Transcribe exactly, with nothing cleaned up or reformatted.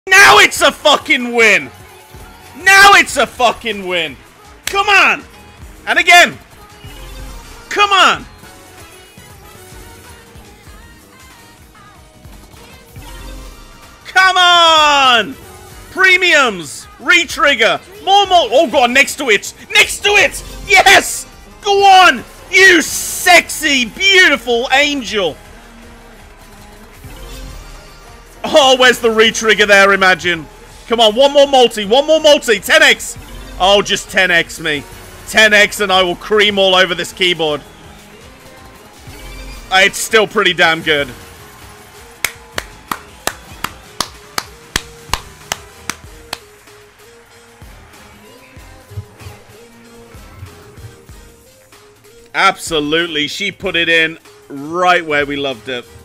Now it's a fucking win! Now it's a fucking win! Come on! And again! Come on! Come on! Premiums! Retrigger! More, more! Oh god, next to it! Next to it! Yes! Go on! You sexy, beautiful angel! Oh, where's the retrigger there, Imagine? Come on, one more multi, one more multi, ten X! Oh, just ten X me. ten X and I will cream all over this keyboard. Uh, it's still pretty damn good. Absolutely, she put it in right where we loved it.